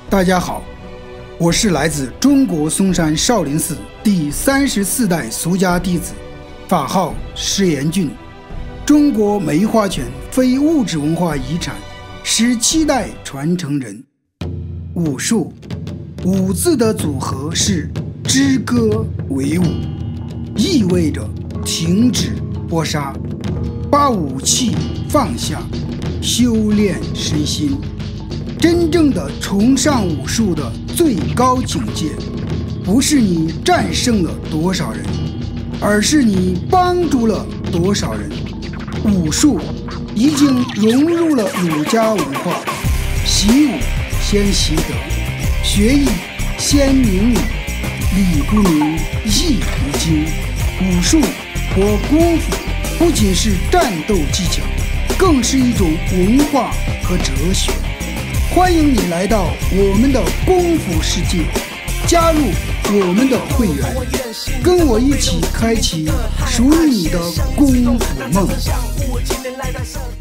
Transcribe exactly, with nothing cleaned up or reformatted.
大家好，我是来自中国嵩山少林寺第三十四代俗家弟子，法号施延俊，中国梅花拳非物质文化遗产十七代传承人。武术武字的组合是支歌为武，意味着停止搏杀，把武器放下，修炼身心。真正的崇尚武术的最高境界，不是你战胜了多少人，而是你帮助了多少人。武术已经融入了儒家文化，习武先习德，学艺先明理，理不明，义不精。武术或功夫不仅是战斗技巧，更是一种文化和哲学。欢迎你来到我们的功夫世界，加入我们的会员，跟我一起开启属于你的功夫梦。